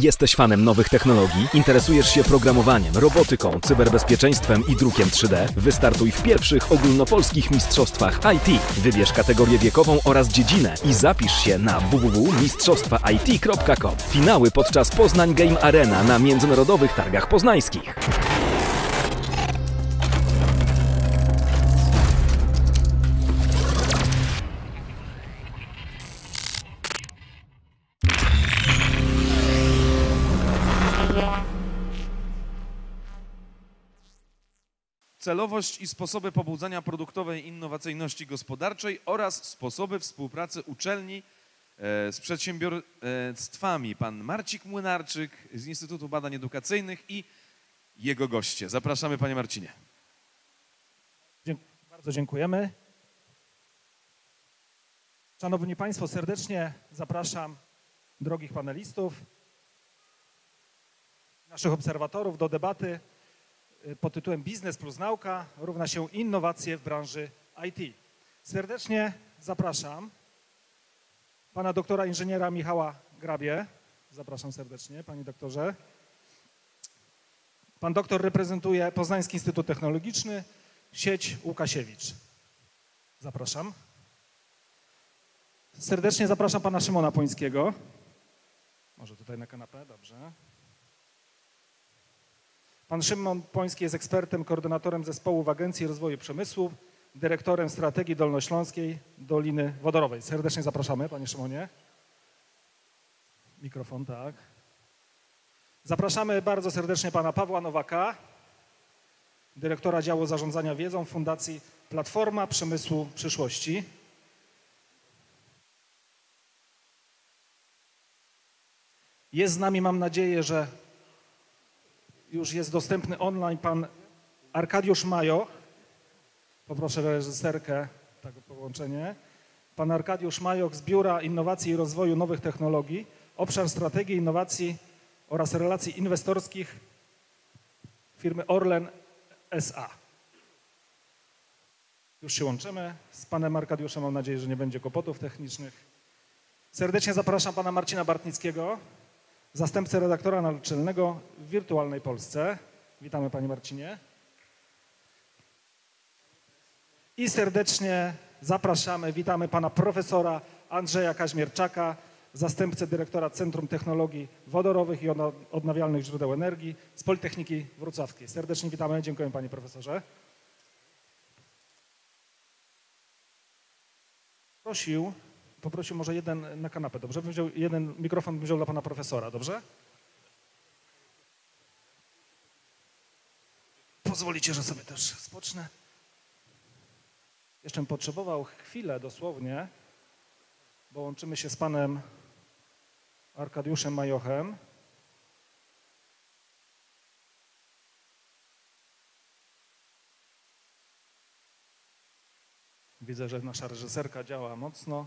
Jesteś fanem nowych technologii? Interesujesz się programowaniem, robotyką, cyberbezpieczeństwem i drukiem 3D? Wystartuj w pierwszych ogólnopolskich mistrzostwach IT. Wybierz kategorię wiekową oraz dziedzinę i zapisz się na www.mistrzostwait.com. Finały podczas Poznań Game Arena na Międzynarodowych Targach Poznańskich. Celowość i sposoby pobudzania produktowej innowacyjności gospodarczej oraz sposoby współpracy uczelni z przedsiębiorstwami. Pan Marcin Młynarczyk z Instytutu Badań Edukacyjnych i jego goście. Zapraszamy, panie Marcinie. Bardzo dziękujemy. Szanowni Państwo, serdecznie zapraszam drogich panelistów, naszych obserwatorów do debaty pod tytułem Biznes plus nauka równa się innowacje w branży IT. Serdecznie zapraszam pana doktora inżyniera Michała Grabie. Zapraszam serdecznie, panie doktorze. Pan doktor reprezentuje Poznański Instytut Technologiczny, sieć Łukasiewicz. Zapraszam. Serdecznie zapraszam pana Szymona Pońskiego. Może tutaj na kanapę, dobrze. Pan Szymon Poński jest ekspertem, koordynatorem zespołu w Agencji Rozwoju Przemysłu, dyrektorem strategii dolnośląskiej Doliny Wodorowej. Serdecznie zapraszamy, panie Szymonie. Mikrofon, tak. Zapraszamy bardzo serdecznie pana Pawła Nowaka, dyrektora działu zarządzania wiedzą Fundacji Platforma Przemysłu Przyszłości. Jest z nami, mam nadzieję, że już jest dostępny online pan Arkadiusz Majoch. Poproszę reżyserkę, tak połączenie. Pan Arkadiusz Majoch z Biura Innowacji i Rozwoju Nowych Technologii, obszar strategii, innowacji oraz relacji inwestorskich firmy Orlen S.A. Już się łączymy z panem Arkadiuszem. Mam nadzieję, że nie będzie kłopotów technicznych. Serdecznie zapraszam pana Marcina Bartnickiego, zastępcę redaktora naczelnego w Wirtualnej Polsce. Witamy, panie Marcinie. I serdecznie zapraszamy, witamy pana profesora Andrzeja Kaźmierczaka, zastępcę dyrektora Centrum Technologii Wodorowych i Odnawialnych Źródeł Energii z Politechniki Wrocławskiej. Serdecznie witamy, dziękuję panie profesorze. Poprosił może jeden na kanapę, dobrze? Jeden mikrofon wziął dla pana profesora, dobrze? Pozwolicie, że sobie też spocznę. Jeszcze bym potrzebował chwilę dosłownie, bo łączymy się z panem Arkadiuszem Majochem. Widzę, że nasza reżyserka działa mocno.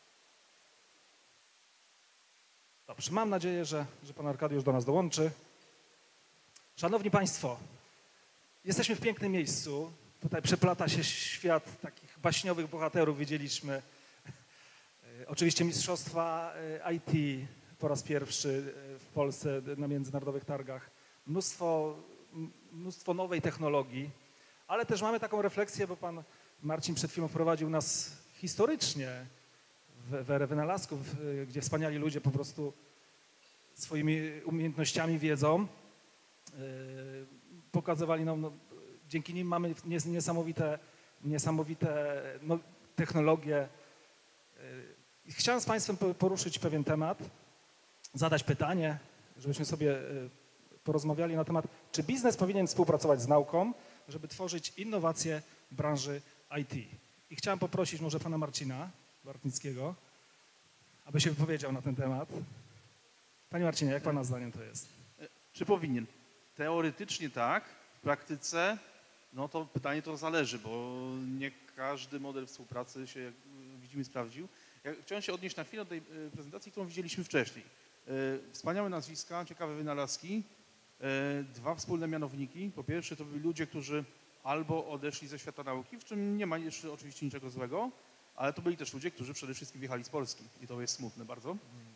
Dobrze, mam nadzieję, że pan Arkadiusz do nas dołączy. Szanowni Państwo, jesteśmy w pięknym miejscu. Tutaj przeplata się świat takich baśniowych bohaterów. Widzieliśmy oczywiście mistrzostwa IT po raz pierwszy w Polsce na międzynarodowych targach. Mnóstwo nowej technologii, ale też mamy taką refleksję, bo pan Marcin przed chwilą wprowadził nas historycznie w erę wynalazków, gdzie wspaniali ludzie po prostu swoimi umiejętnościami, wiedzą pokazywali nam, dzięki nim mamy niesamowite technologie. Chciałem z państwem poruszyć pewien temat, zadać pytanie, żebyśmy sobie porozmawiali na temat, czy biznes powinien współpracować z nauką, żeby tworzyć innowacje w branży IT. I chciałem poprosić może pana Marcina Bartnickiego, aby się wypowiedział na ten temat. Panie Marcinie, jak pana zdaniem to jest? Czy powinien? Teoretycznie tak, w praktyce no to pytanie to zależy, bo nie każdy model współpracy się, jak widzimy, sprawdził. Ja chciałem się odnieść na chwilę do tej prezentacji, którą widzieliśmy wcześniej. Wspaniałe nazwiska, ciekawe wynalazki, dwa wspólne mianowniki. Po pierwsze to byli ludzie, którzy albo odeszli ze świata nauki, w czym nie ma jeszcze oczywiście niczego złego, ale to byli też ludzie, którzy przede wszystkim wjechali z Polski i to jest smutne bardzo.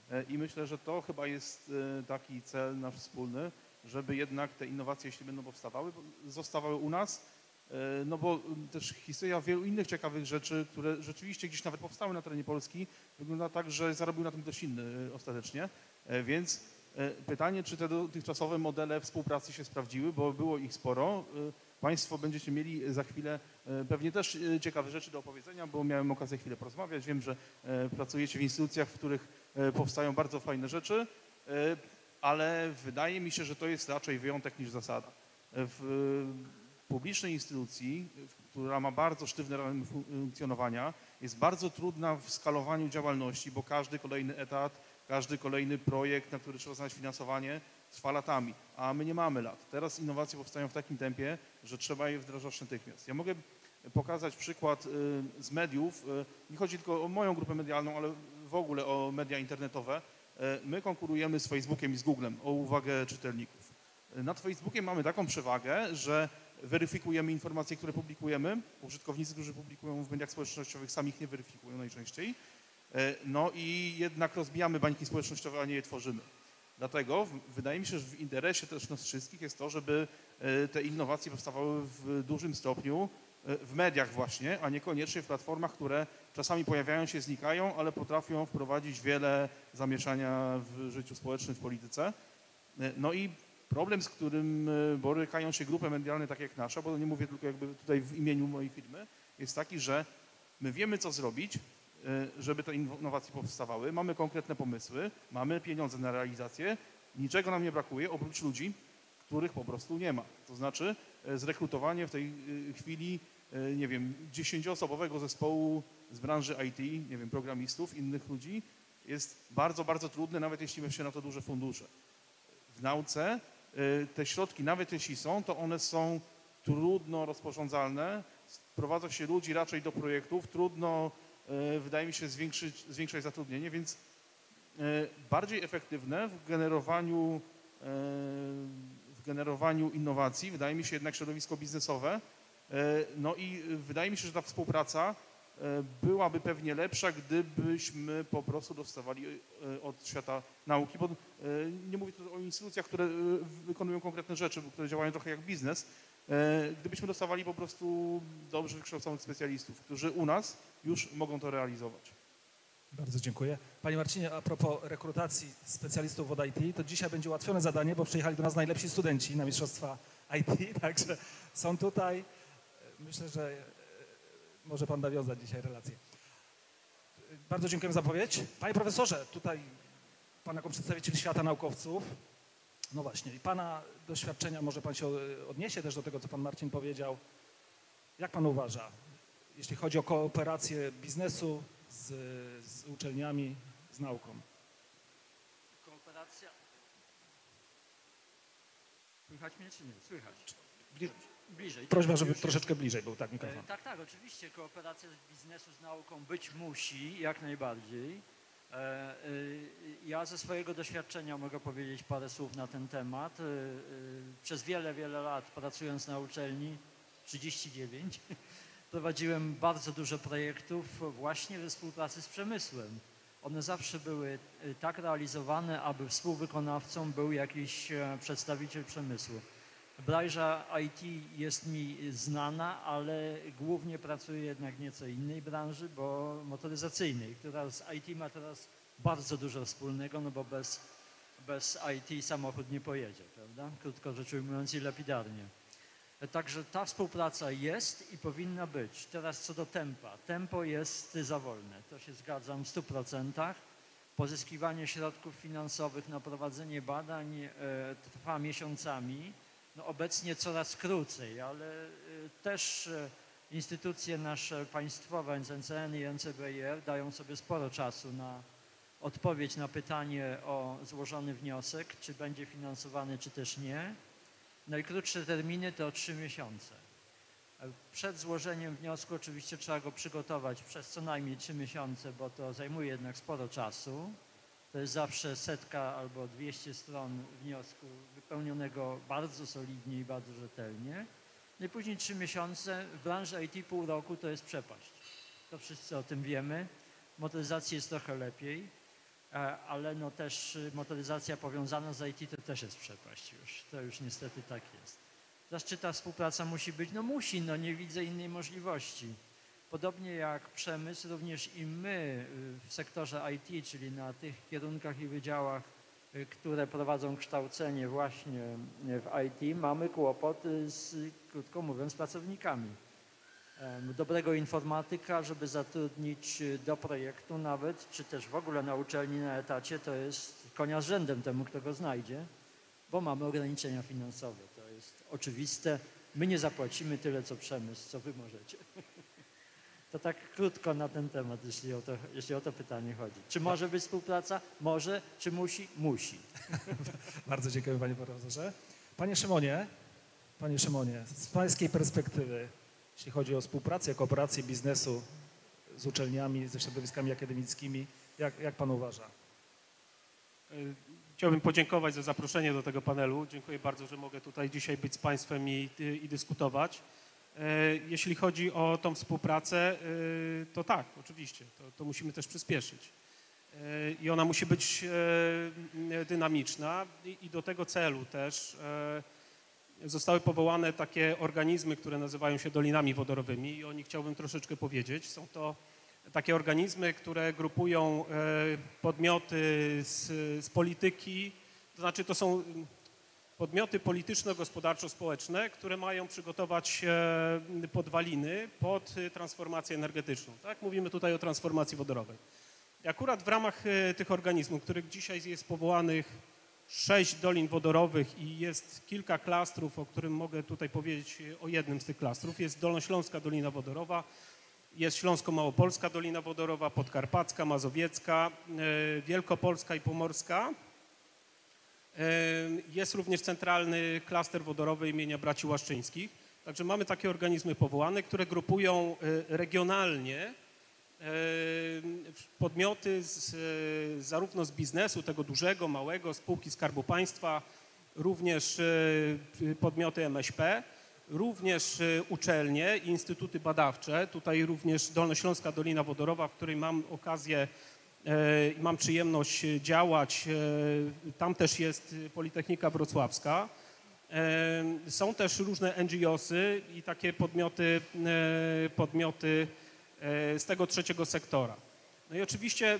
I myślę, że to chyba jest taki cel nasz wspólny, żeby jednak te innowacje, jeśli będą powstawały, zostawały u nas, no bo też historia wielu innych ciekawych rzeczy, które rzeczywiście gdzieś nawet powstały na terenie Polski, wygląda tak, że zarobił na tym ktoś inny ostatecznie, więc pytanie, czy te dotychczasowe modele współpracy się sprawdziły, bo było ich sporo. Państwo będziecie mieli za chwilę pewnie też ciekawe rzeczy do opowiedzenia, bo miałem okazję chwilę porozmawiać. Wiem, że pracujecie w instytucjach, w których powstają bardzo fajne rzeczy, ale wydaje mi się, że to jest raczej wyjątek niż zasada. W publicznej instytucji, która ma bardzo sztywne ramy funkcjonowania, jest bardzo trudna w skalowaniu działalności, bo każdy kolejny etat, każdy kolejny projekt, na który trzeba znaleźć finansowanie, trwa latami, a my nie mamy lat. Teraz innowacje powstają w takim tempie, że trzeba je wdrażać natychmiast. Ja mogę pokazać przykład z mediów. Nie chodzi tylko o moją grupę medialną, ale w ogóle o media internetowe. My konkurujemy z Facebookiem i z Googlem o uwagę czytelników. Nad Facebookiem mamy taką przewagę, że weryfikujemy informacje, które publikujemy. Użytkownicy, którzy publikują w mediach społecznościowych, sami ich nie weryfikują najczęściej. No i jednak rozbijamy bańki społecznościowe, a nie je tworzymy. Dlatego wydaje mi się, że w interesie też nas wszystkich jest to, żeby te innowacje powstawały w dużym stopniu w mediach właśnie, a niekoniecznie w platformach, które czasami pojawiają się, znikają, ale potrafią wprowadzić wiele zamieszania w życiu społecznym, w polityce. No i problem, z którym borykają się grupy medialne takie jak nasza, bo nie mówię tylko jakby tutaj w imieniu mojej firmy, jest taki, że my wiemy, co zrobić, żeby te innowacje powstawały, mamy konkretne pomysły, mamy pieniądze na realizację, niczego nam nie brakuje oprócz ludzi, których po prostu nie ma. To znaczy zrekrutowanie w tej chwili, nie wiem, 10-osobowego zespołu z branży IT, nie wiem, programistów, innych ludzi jest bardzo, bardzo trudne, nawet jeśli weźmie się na to duże fundusze. W nauce te środki, nawet jeśli są, to one są trudno rozporządzalne, sprowadza się ludzi raczej do projektów, trudno, wydaje mi się, zwiększać zatrudnienie, więc bardziej efektywne w generowaniu innowacji wydaje mi się jednak środowisko biznesowe. No i wydaje mi się, że ta współpraca byłaby pewnie lepsza, gdybyśmy po prostu dostawali od świata nauki, bo nie mówię tu o instytucjach, które wykonują konkretne rzeczy, które działają trochę jak biznes, gdybyśmy dostawali po prostu dobrze wykształconych specjalistów, którzy u nas już mogą to realizować. Bardzo dziękuję. Panie Marcinie, a propos rekrutacji specjalistów od IT, to dzisiaj będzie ułatwione zadanie, bo przyjechali do nas najlepsi studenci na mistrzostwa IT, także są tutaj. Myślę, że może pan nawiązać dzisiaj relację. Bardzo dziękuję za zapowiedź. Panie profesorze, tutaj pan jako przedstawiciel świata naukowców, no właśnie, i pana doświadczenia, może pan się odniesie też do tego, co pan Marcin powiedział. Jak pan uważa, jeśli chodzi o kooperację biznesu z uczelniami, z nauką? Kooperacja. Słychać mnie czy nie? Słychać. Bliżej. Prośba, żeby troszeczkę bliżej był tak mikrofon. Tak, oczywiście kooperacja biznesu z nauką być musi, jak najbardziej. Ja ze swojego doświadczenia mogę powiedzieć parę słów na ten temat. Przez wiele, wiele lat pracując na uczelni, 39, prowadziłem bardzo dużo projektów właśnie we współpracy z przemysłem. One zawsze były tak realizowane, aby współwykonawcą był jakiś przedstawiciel przemysłu. Branża IT jest mi znana, ale głównie pracuję jednak w nieco innej branży, bo motoryzacyjnej, która z IT ma teraz bardzo dużo wspólnego, no bo bez IT samochód nie pojedzie, prawda? Krótko rzecz ujmując i lapidarnie. Także ta współpraca jest i powinna być. Teraz co do tempa. Tempo jest za wolne, to się zgadzam w 100%. Pozyskiwanie środków finansowych na prowadzenie badań trwa miesiącami. No obecnie coraz krócej, ale też instytucje nasze państwowe, NCN i NCBR dają sobie sporo czasu na odpowiedź na pytanie o złożony wniosek, czy będzie finansowany, czy też nie. Najkrótsze terminy to 3 miesiące. Przed złożeniem wniosku oczywiście trzeba go przygotować przez co najmniej 3 miesiące, bo to zajmuje jednak sporo czasu. To jest zawsze 100 albo 200 stron wniosku wypełnionego bardzo solidnie i bardzo rzetelnie. No i później 3 miesiące, w branży IT pół roku to jest przepaść. To wszyscy o tym wiemy. W motoryzacji jest trochę lepiej. ale no też motoryzacja powiązana z IT to też jest przepaść już. To już niestety tak jest. Znaczy ta współpraca musi być? No musi, no nie widzę innej możliwości. Podobnie jak przemysł, również i my w sektorze IT, czyli na tych kierunkach i wydziałach, które prowadzą kształcenie właśnie w IT, mamy kłopot z, krótko mówiąc, pracownikami. Dobrego informatyka, żeby zatrudnić do projektu nawet, czy też w ogóle na uczelni na etacie, to jest konia z rzędem temu, kto go znajdzie, bo mamy ograniczenia finansowe. To jest oczywiste. My nie zapłacimy tyle, co przemysł, co wy możecie. To tak krótko na ten temat, jeśli o to pytanie chodzi. Czy może być współpraca? Może. Czy musi? Musi. Bardzo dziękuję, panie profesorze. Panie Szymonie, z pańskiej perspektywy, jeśli chodzi o współpracę, kooperację biznesu z uczelniami, ze środowiskami akademickimi, jak pan uważa? Chciałbym podziękować za zaproszenie do tego panelu. Dziękuję bardzo, że mogę tutaj dzisiaj być z państwem i dyskutować. Jeśli chodzi o tą współpracę, to tak, oczywiście, to musimy też przyspieszyć. I ona musi być dynamiczna i do tego celu też zostały powołane takie organizmy, które nazywają się dolinami wodorowymi i o nich chciałbym troszeczkę powiedzieć. Są to takie organizmy, które grupują podmioty z polityki, to znaczy to są podmioty polityczno-gospodarczo-społeczne, które mają przygotować podwaliny pod transformację energetyczną. Tak? Mówimy tutaj o transformacji wodorowej. I akurat w ramach tych organizmów, których dzisiaj jest powołanych 6 dolin wodorowych i jest kilka klastrów, o którym mogę tutaj powiedzieć o jednym z tych klastrów, jest Dolnośląska Dolina Wodorowa, jest Śląsko-Małopolska Dolina Wodorowa, Podkarpacka, Mazowiecka, Wielkopolska i Pomorska. Jest również centralny klaster wodorowy imienia Braci Łaszczyńskich. Także mamy takie organizmy powołane, które grupują regionalnie podmioty zarówno z biznesu, tego dużego, małego, spółki Skarbu Państwa, również podmioty MŚP, również uczelnie i instytuty badawcze. Tutaj również Dolnośląska Dolina Wodorowa, w której mam okazję i mam przyjemność działać. Tam też jest Politechnika Wrocławska. Są też różne NGO-sy i takie podmioty z tego trzeciego sektora. No i oczywiście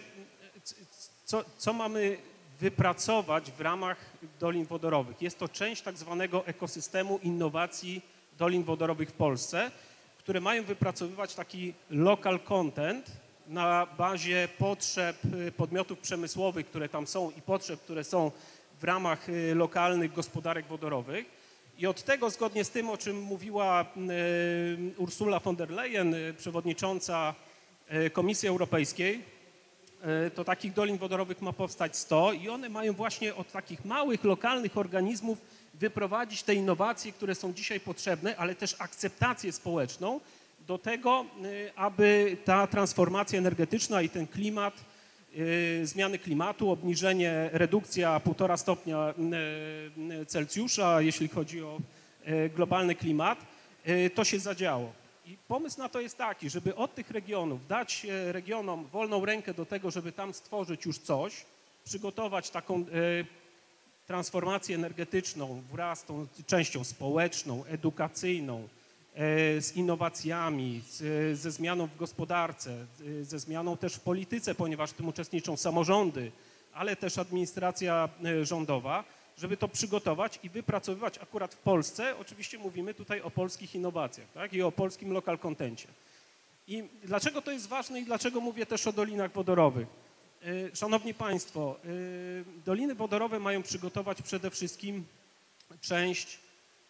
co mamy wypracować w ramach dolin wodorowych? Jest to część tak zwanego ekosystemu innowacji dolin wodorowych w Polsce, które mają wypracowywać taki local content na bazie potrzeb podmiotów przemysłowych, które tam są i potrzeb, które są w ramach lokalnych gospodarek wodorowych. I od tego, zgodnie z tym, o czym mówiła Ursula von der Leyen, przewodnicząca Komisji Europejskiej, to takich dolin wodorowych ma powstać 100 i one mają właśnie od takich małych, lokalnych organizmów wyprowadzić te innowacje, które są dzisiaj potrzebne, ale też akceptację społeczną do tego, aby ta transformacja energetyczna i ten klimat, zmiany klimatu, obniżenie, redukcja 1,5 stopnia Celsjusza, jeśli chodzi o globalny klimat, to się zadziało. I pomysł na to jest taki, żeby od tych regionów dać regionom wolną rękę do tego, żeby tam stworzyć już coś, przygotować taką transformację energetyczną wraz z tą częścią społeczną, edukacyjną, z innowacjami, ze zmianą w gospodarce, ze zmianą też w polityce, ponieważ w tym uczestniczą samorządy, ale też administracja rządowa, żeby to przygotować i wypracowywać akurat w Polsce. Oczywiście mówimy tutaj o polskich innowacjach, tak? I o polskim local contencie. I dlaczego to jest ważne i dlaczego mówię też o dolinach wodorowych? Szanowni Państwo, doliny wodorowe mają przygotować przede wszystkim część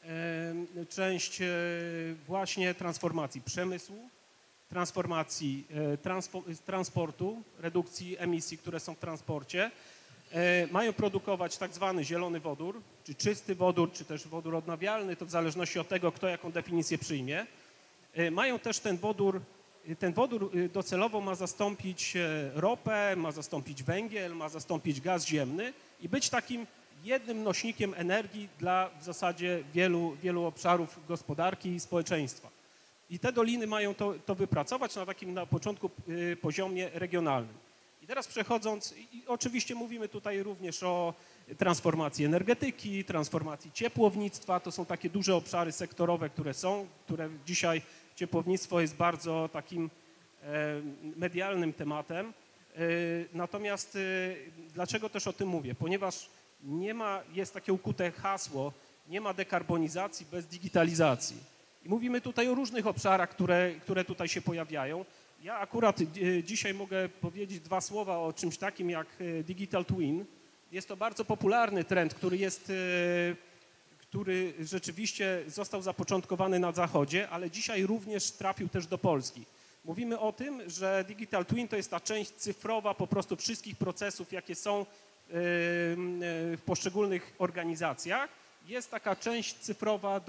właśnie transformacji przemysłu, transformacji transportu, redukcji emisji, które są w transporcie. Mają produkować tak zwany zielony wodór, czy czysty wodór, czy też wodór odnawialny, to w zależności od tego, kto jaką definicję przyjmie. Mają też ten wodór docelowo ma zastąpić ropę, ma zastąpić węgiel, ma zastąpić gaz ziemny i być takim jednym nośnikiem energii dla w zasadzie wielu obszarów gospodarki i społeczeństwa. I te doliny mają to wypracować na takim na początku poziomie regionalnym. I I teraz przechodząc, i oczywiście mówimy tutaj również o transformacji energetyki, transformacji ciepłownictwa, to są takie duże obszary sektorowe, które dzisiaj ciepłownictwo jest bardzo takim medialnym tematem. Natomiast dlaczego też o tym mówię? Ponieważ jest takie ukute hasło, nie ma dekarbonizacji bez digitalizacji. I mówimy tutaj o różnych obszarach, które tutaj się pojawiają. Ja akurat dzisiaj mogę powiedzieć 2 słowa o czymś takim jak Digital Twin. Jest to bardzo popularny trend, który rzeczywiście został zapoczątkowany na Zachodzie, ale dzisiaj również trafił też do Polski. Mówimy o tym, że Digital Twin to jest ta część cyfrowa po prostu wszystkich procesów, jakie są w poszczególnych organizacjach. Jest taka część cyfrowa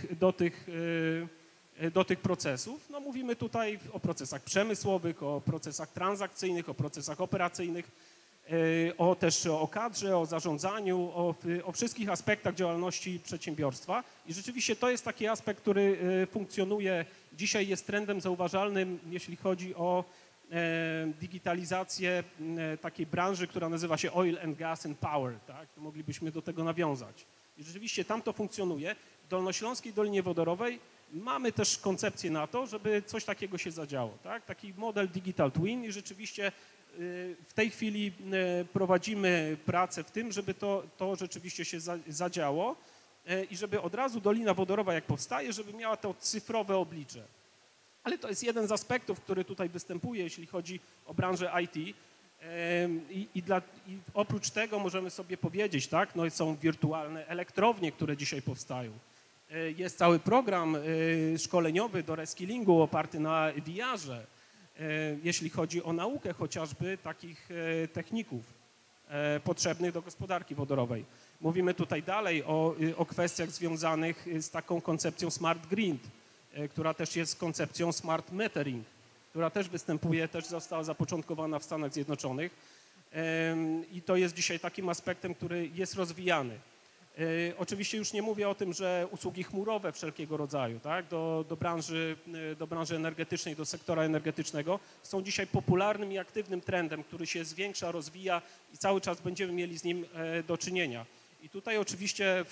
do tych procesów. No, mówimy tutaj o procesach przemysłowych, o procesach transakcyjnych, o procesach operacyjnych, też o kadrze, o zarządzaniu, o wszystkich aspektach działalności przedsiębiorstwa. I rzeczywiście to jest taki aspekt, który funkcjonuje dzisiaj, jest trendem zauważalnym, jeśli chodzi o digitalizację takiej branży, która nazywa się Oil and Gas and Power. Tak? Moglibyśmy do tego nawiązać. I rzeczywiście tam to funkcjonuje. W Dolnośląskiej Dolinie Wodorowej mamy też koncepcję na to, żeby coś takiego się zadziało. Tak? Taki model Digital Twin i rzeczywiście w tej chwili prowadzimy pracę w tym, żeby to rzeczywiście się zadziało i żeby od razu Dolina Wodorowa jak powstaje, żeby miała to cyfrowe oblicze. Ale to jest jeden z aspektów, który tutaj występuje, jeśli chodzi o branżę IT. I oprócz tego możemy sobie powiedzieć, tak, no są wirtualne elektrownie, które dzisiaj powstają. Jest cały program szkoleniowy do reskillingu oparty na VR-ze, jeśli chodzi o naukę chociażby takich techników potrzebnych do gospodarki wodorowej. Mówimy tutaj dalej o kwestiach związanych z taką koncepcją smart grid, która też jest koncepcją smart metering, która też występuje, też została zapoczątkowana w Stanach Zjednoczonych i to jest dzisiaj takim aspektem, który jest rozwijany. Oczywiście już nie mówię o tym, że usługi chmurowe wszelkiego rodzaju, tak, do branży energetycznej, do sektora energetycznego są dzisiaj popularnym i aktywnym trendem, który się zwiększa, rozwija i cały czas będziemy mieli z nim do czynienia. I tutaj oczywiście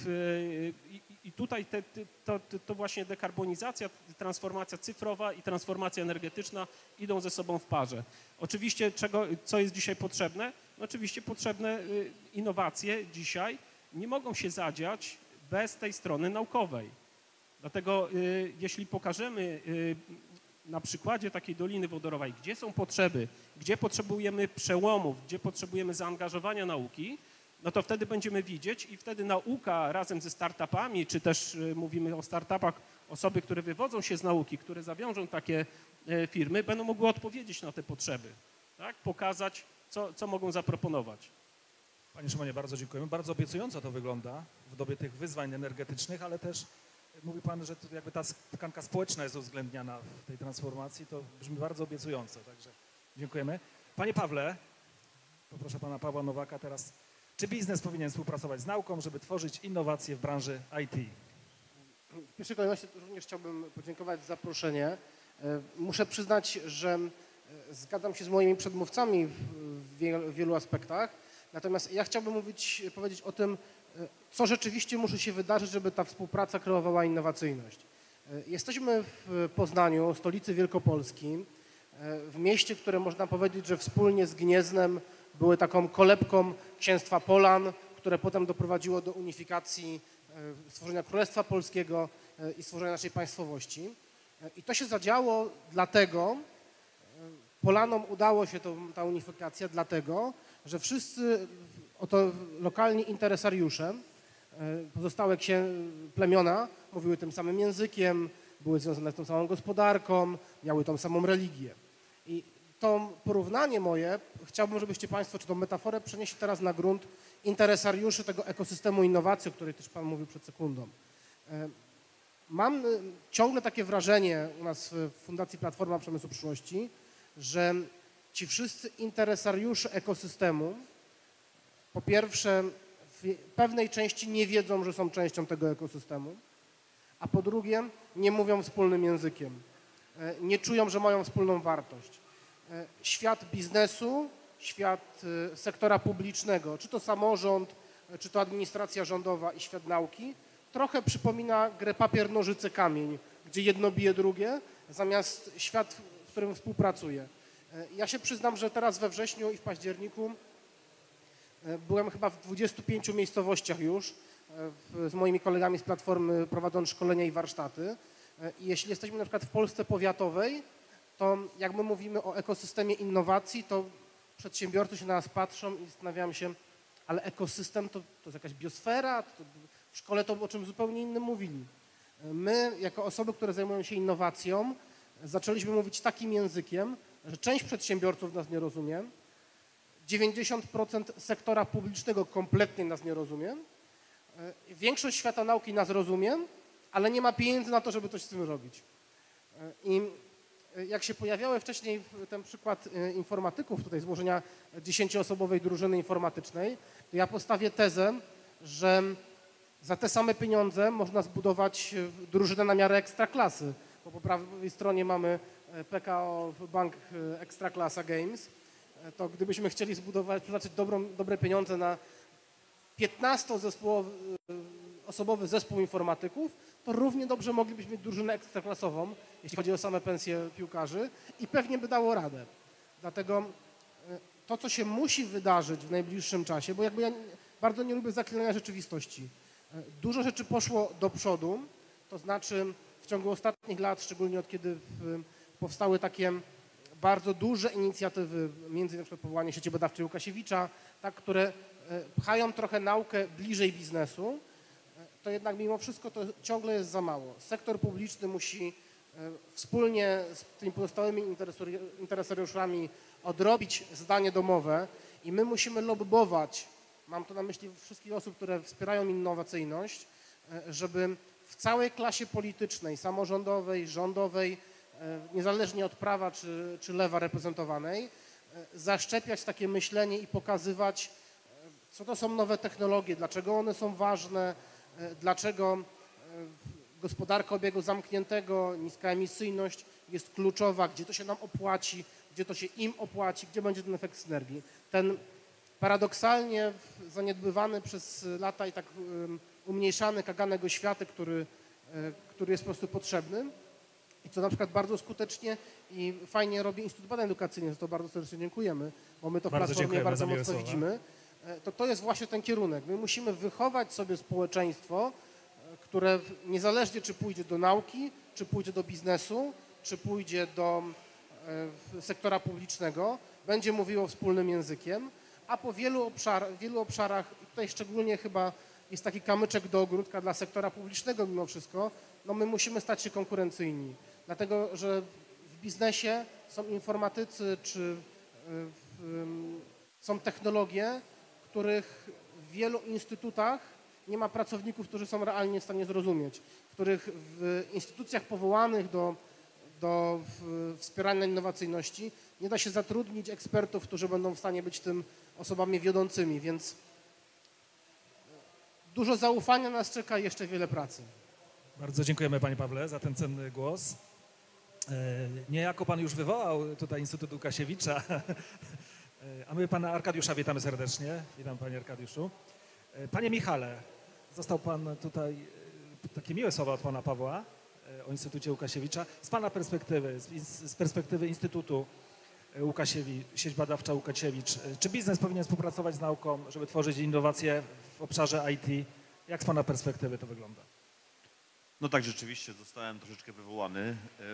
to właśnie dekarbonizacja, transformacja cyfrowa i transformacja energetyczna idą ze sobą w parze. Oczywiście co jest dzisiaj potrzebne? No oczywiście potrzebne innowacje dzisiaj nie mogą się zadziać bez tej strony naukowej. Dlatego jeśli pokażemy na przykładzie takiej Doliny Wodorowej, gdzie są potrzeby, gdzie potrzebujemy przełomów, gdzie potrzebujemy zaangażowania nauki, no to wtedy będziemy widzieć i wtedy nauka razem ze startupami, czy też mówimy o startupach, osoby, które wywodzą się z nauki, które zawiążą takie firmy, będą mogły odpowiedzieć na te potrzeby, tak? Pokazać, co mogą zaproponować. Panie Szymonie, bardzo dziękujemy. Bardzo obiecująco to wygląda w dobie tych wyzwań energetycznych, ale też mówi Pan, że to jakby ta tkanka społeczna jest uwzględniana w tej transformacji. To brzmi bardzo obiecująco, także dziękujemy. Panie Pawle, poproszę Pana Pawła Nowaka teraz. Czy biznes powinien współpracować z nauką, żeby tworzyć innowacje w branży IT? W pierwszej kolejności również chciałbym podziękować za zaproszenie. Muszę przyznać, że zgadzam się z moimi przedmówcami w wielu aspektach, natomiast ja chciałbym powiedzieć o tym, co rzeczywiście musi się wydarzyć, żeby ta współpraca kreowała innowacyjność. Jesteśmy w Poznaniu, stolicy Wielkopolski, w mieście, które można powiedzieć, że wspólnie z Gnieznem były taką kolebką księstwa Polan, które potem doprowadziło do unifikacji, stworzenia Królestwa Polskiego i stworzenia naszej państwowości. I to się zadziało dlatego, Polanom udało się ta unifikacja dlatego, że wszyscy oto lokalni interesariusze, pozostałe plemiona mówiły tym samym językiem, były związane z tą samą gospodarką, miały tą samą religię. I to porównanie moje chciałbym, żebyście Państwo, czy tą metaforę przenieśli teraz na grunt interesariuszy tego ekosystemu innowacji, o której też Pan mówił przed sekundą. Mam ciągle takie wrażenie u nas w Fundacji Platforma Przemysłu Przyszłości, że ci wszyscy interesariusze ekosystemu po pierwsze w pewnej części nie wiedzą, że są częścią tego ekosystemu, a po drugie nie mówią wspólnym językiem, nie czują, że mają wspólną wartość. Świat biznesu świat sektora publicznego, czy to samorząd, czy to administracja rządowa i świat nauki, trochę przypomina grę papier, nożyce, kamień, gdzie jedno bije drugie, zamiast świat, w którym współpracuje. Ja się przyznam, że teraz we wrześniu i w październiku byłem chyba w 25 miejscowościach już z moimi kolegami z Platformy, prowadząc szkolenia i warsztaty. I jeśli jesteśmy na przykład w Polsce powiatowej, to jak my mówimy o ekosystemie innowacji, to przedsiębiorcy się na nas patrzą i zastanawiają się, ale ekosystem to jest jakaś biosfera? W szkole to o czym zupełnie innym mówili. My, jako osoby, które zajmują się innowacją, zaczęliśmy mówić takim językiem, że część przedsiębiorców nas nie rozumie, 90% sektora publicznego kompletnie nas nie rozumie, większość świata nauki nas rozumie, ale nie ma pieniędzy na to, żeby coś z tym robić. I jak się pojawiały wcześniej ten przykład informatyków, tutaj złożenia 10-osobowej drużyny informatycznej, to ja postawię tezę, że za te same pieniądze można zbudować drużynę na miarę ekstraklasy, bo po prawej stronie mamy PKO Bank Ekstraklasa Games, to gdybyśmy chcieli przeznaczyć dobre pieniądze na 15-osobowy zespół informatyków, to równie dobrze moglibyśmy mieć drużynę ekstraklasową, jeśli chodzi o same pensje piłkarzy i pewnie by dało radę. Dlatego to, co się musi wydarzyć w najbliższym czasie, bo jakby ja bardzo nie lubię zaklinania rzeczywistości. Dużo rzeczy poszło do przodu, to znaczy w ciągu ostatnich lat, szczególnie od kiedy powstały takie bardzo duże inicjatywy, między innymi powołanie sieci badawczej Łukasiewicza, tak, które pchają trochę naukę bliżej biznesu, to jednak mimo wszystko to ciągle jest za mało. Sektor publiczny musi wspólnie z tymi pozostałymi interesariuszami odrobić zadanie domowe i my musimy lobbować, mam tu na myśli wszystkich osób, które wspierają innowacyjność, żeby w całej klasie politycznej, samorządowej, rządowej, niezależnie od prawa czy lewa reprezentowanej, zaszczepiać takie myślenie i pokazywać, co to są nowe technologie, dlaczego one są ważne, dlaczego gospodarka obiegu zamkniętego, niska emisyjność jest kluczowa, gdzie to się nam opłaci, gdzie to się im opłaci, gdzie będzie ten efekt synergii. Ten paradoksalnie zaniedbywany przez lata i tak umniejszany kaganek oświaty, który jest po prostu potrzebny i co na przykład bardzo skutecznie i fajnie robi Instytut Badań Edukacyjnych, za to bardzo serdecznie dziękujemy, bo my to w Platformie bardzo mocno widzimy, to jest właśnie ten kierunek. My musimy wychować sobie społeczeństwo, które niezależnie czy pójdzie do nauki, czy pójdzie do biznesu, czy pójdzie do sektora publicznego, będzie mówiło wspólnym językiem, a po wielu obszarach, i tutaj szczególnie chyba jest taki kamyczek do ogródka dla sektora publicznego mimo wszystko, no my musimy stać się konkurencyjni, dlatego że w biznesie są informatycy, czy są technologie, których w wielu instytutach nie ma pracowników, którzy są realnie w stanie zrozumieć, w których w instytucjach powołanych do wspierania innowacyjności nie da się zatrudnić ekspertów, którzy będą w stanie być tym osobami wiodącymi, więc dużo zaufania nas czeka i jeszcze wiele pracy. Bardzo dziękujemy panie Pawle za ten cenny głos. Niejako pan już wywołał tutaj Instytut Łukasiewicza, a my pana Arkadiusza witamy serdecznie. Witam panie Arkadiuszu. Panie Michale, został pan tutaj, takie miłe słowa od pana Pawła o Instytucie Łukasiewicza. Z pana perspektywy, z perspektywy Instytutu Łukasiewicz, sieć badawcza Łukasiewicz, czy biznes powinien współpracować z nauką, żeby tworzyć innowacje w obszarze IT? Jak z pana perspektywy to wygląda? No tak, rzeczywiście zostałem troszeczkę wywołany.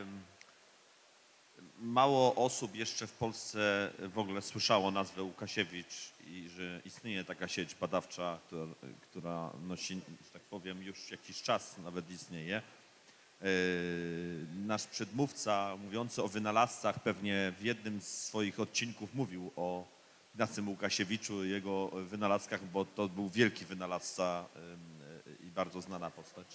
Mało osób jeszcze w Polsce w ogóle słyszało nazwę Łukasiewicz i że istnieje taka sieć badawcza, która nosi, że tak powiem, już jakiś czas nawet istnieje. Nasz przedmówca mówiący o wynalazcach pewnie w jednym z swoich odcinków mówił o Ignacym Łukasiewiczu i jego wynalazkach, bo to był wielki wynalazca i bardzo znana postać.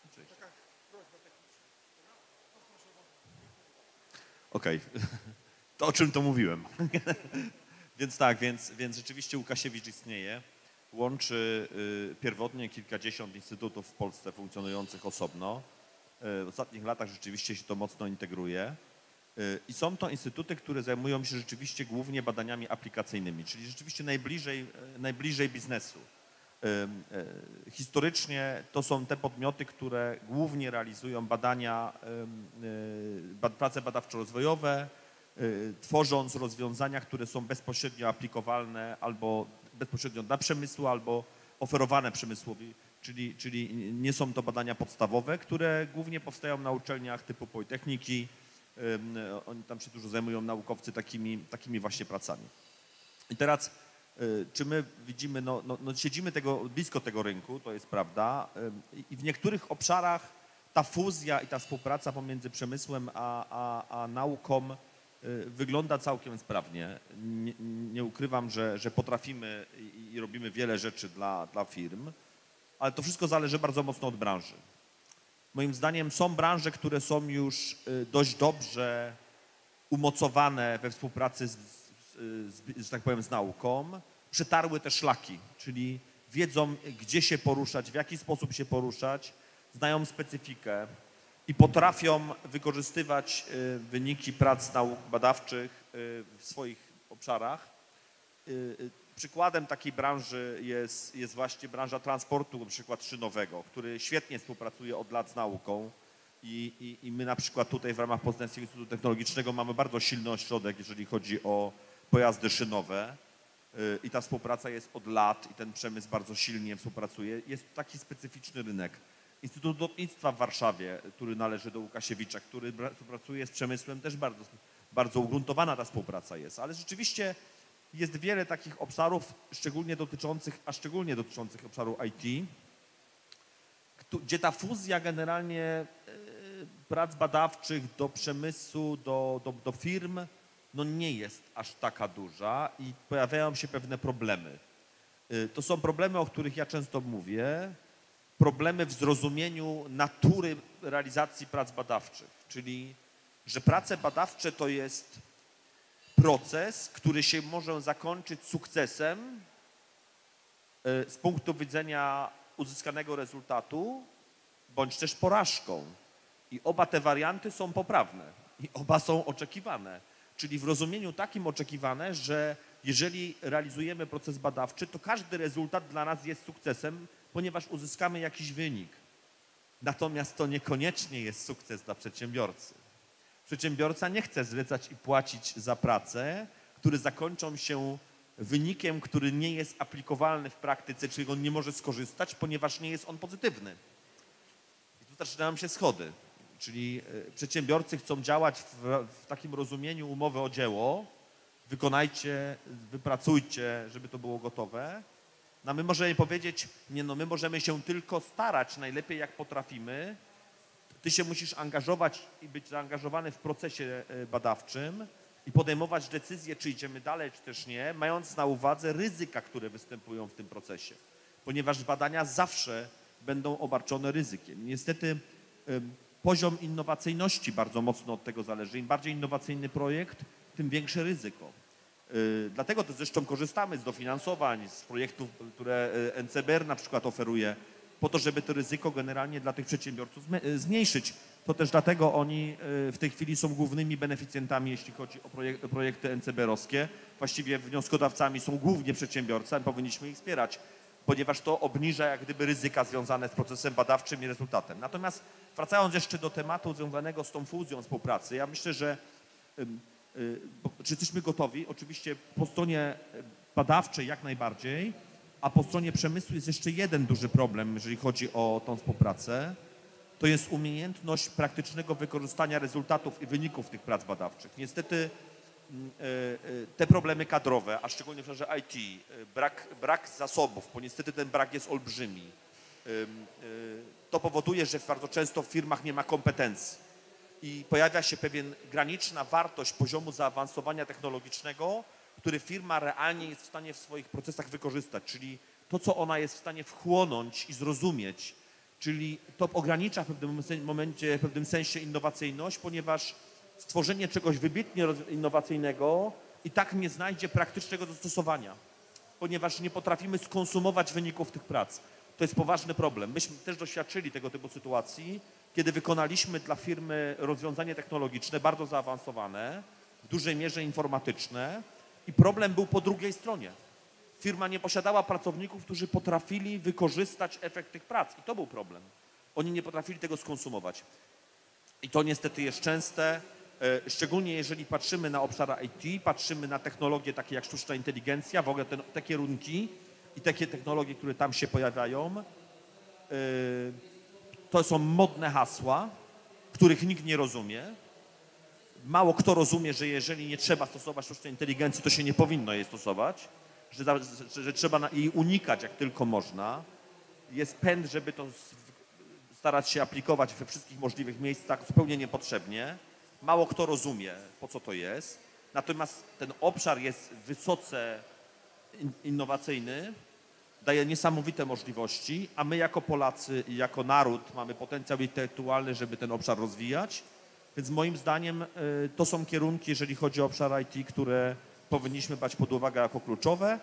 Okej. To o czym to mówiłem. Więc tak, więc rzeczywiście Łukasiewicz istnieje. Łączy pierwotnie kilkadziesiąt instytutów w Polsce funkcjonujących osobno. W ostatnich latach rzeczywiście się to mocno integruje. I są to instytuty, które zajmują się rzeczywiście głównie badaniami aplikacyjnymi, czyli rzeczywiście najbliżej biznesu. Historycznie to są te podmioty, które głównie realizują badania, prace badawczo-rozwojowe, tworząc rozwiązania, które są bezpośrednio aplikowalne albo bezpośrednio dla przemysłu, albo oferowane przemysłowi, czyli nie są to badania podstawowe, które głównie powstają na uczelniach typu Politechniki. Oni tam się dużo zajmują, naukowcy, takimi właśnie pracami. I teraz, czy my widzimy, siedzimy blisko tego rynku, to jest prawda, i w niektórych obszarach ta fuzja i ta współpraca pomiędzy przemysłem a nauką wygląda całkiem sprawnie. Nie ukrywam, że potrafimy i robimy wiele rzeczy dla firm, ale to wszystko zależy bardzo mocno od branży. Moim zdaniem są branże, które są już dość dobrze umocowane we współpracy że tak powiem, z nauką, przetarły te szlaki, czyli wiedzą, gdzie się poruszać, w jaki sposób się poruszać, znają specyfikę i potrafią wykorzystywać wyniki prac nauk badawczych w swoich obszarach. Przykładem takiej branży jest właśnie branża transportu, na przykład szynowego, który świetnie współpracuje od lat z nauką i my na przykład tutaj w ramach Poznańskiego Instytutu Technologicznego mamy bardzo silny ośrodek, jeżeli chodzi o pojazdy szynowe i ta współpraca jest od lat i ten przemysł bardzo silnie współpracuje. Jest taki specyficzny rynek. Instytut Lotnictwa w Warszawie, który należy do Łukasiewicza, który współpracuje z przemysłem, też bardzo ugruntowana ta współpraca jest, ale rzeczywiście jest wiele takich obszarów, szczególnie dotyczących obszaru IT, gdzie ta fuzja generalnie prac badawczych do przemysłu, do firm, nie jest aż taka duża i pojawiają się pewne problemy. To są problemy, o których ja często mówię, problemy w zrozumieniu natury realizacji prac badawczych, czyli że prace badawcze to jest proces, który się może zakończyć sukcesem z punktu widzenia uzyskanego rezultatu, bądź też porażką. I oba te warianty są poprawne i oba są oczekiwane. Czyli w rozumieniu takim oczekiwane, że jeżeli realizujemy proces badawczy, to każdy rezultat dla nas jest sukcesem, ponieważ uzyskamy jakiś wynik. Natomiast to niekoniecznie jest sukces dla przedsiębiorcy. Przedsiębiorca nie chce zlecać i płacić za pracę, które zakończą się wynikiem, który nie jest aplikowalny w praktyce, czyli on nie może skorzystać, ponieważ nie jest on pozytywny. I tu zaczynają się schody. Czyli przedsiębiorcy chcą działać w takim rozumieniu umowy o dzieło, wykonajcie, wypracujcie, żeby to było gotowe. No my możemy powiedzieć, my możemy się tylko starać najlepiej jak potrafimy, ty się musisz angażować i być zaangażowany w procesie badawczym i podejmować decyzję, czy idziemy dalej, czy też nie, mając na uwadze ryzyka, które występują w tym procesie, ponieważ badania zawsze będą obarczone ryzykiem. Niestety poziom innowacyjności bardzo mocno od tego zależy. Im bardziej innowacyjny projekt, tym większe ryzyko. Dlatego też zresztą korzystamy z dofinansowań, z projektów, które NCBR na przykład oferuje, po to, żeby to ryzyko generalnie dla tych przedsiębiorców zmniejszyć. To też dlatego oni w tej chwili są głównymi beneficjentami, jeśli chodzi o projekty NCBR-owskie. Właściwie wnioskodawcami są głównie przedsiębiorcy, a powinniśmy ich wspierać, ponieważ to obniża jak gdyby ryzyka związane z procesem badawczym i rezultatem. Natomiast wracając jeszcze do tematu związanego z tą fuzją współpracy, ja myślę, że czy jesteśmy gotowi? Oczywiście po stronie badawczej jak najbardziej, a po stronie przemysłu jest jeszcze jeden duży problem, jeżeli chodzi o tą współpracę. To jest umiejętność praktycznego wykorzystania rezultatów i wyników tych prac badawczych. Niestety te problemy kadrowe, a szczególnie w obszarze IT, brak zasobów, bo niestety ten brak jest olbrzymi. To powoduje, że bardzo często w firmach nie ma kompetencji i pojawia się pewien graniczna wartość poziomu zaawansowania technologicznego, który firma realnie jest w stanie w swoich procesach wykorzystać, czyli to, co ona jest w stanie wchłonąć i zrozumieć, czyli to ogranicza w pewnym momencie, w pewnym sensie innowacyjność, ponieważ stworzenie czegoś wybitnie innowacyjnego i tak nie znajdzie praktycznego zastosowania, ponieważ nie potrafimy skonsumować wyników tych prac. To jest poważny problem. Myśmy też doświadczyli tego typu sytuacji, kiedy wykonaliśmy dla firmy rozwiązanie technologiczne bardzo zaawansowane, w dużej mierze informatyczne i problem był po drugiej stronie. Firma nie posiadała pracowników, którzy potrafili wykorzystać efekt tych prac i to był problem. Oni nie potrafili tego skonsumować. I to niestety jest częste, szczególnie jeżeli patrzymy na obszar IT, patrzymy na technologie takie jak sztuczna inteligencja, w ogóle te kierunki i takie technologie, które tam się pojawiają, to są modne hasła, których nikt nie rozumie. Mało kto rozumie, że jeżeli nie trzeba stosować sztucznej inteligencji, to się nie powinno jej stosować, że trzeba jej unikać jak tylko można. Jest pęd, żeby to starać się aplikować we wszystkich możliwych miejscach zupełnie niepotrzebnie. Mało kto rozumie, po co to jest. Natomiast ten obszar jest wysoce innowacyjny, daje niesamowite możliwości, a my jako Polacy i jako naród mamy potencjał intelektualny, żeby ten obszar rozwijać. Więc moim zdaniem to są kierunki, jeżeli chodzi o obszar IT, które powinniśmy brać pod uwagę jako kluczowe.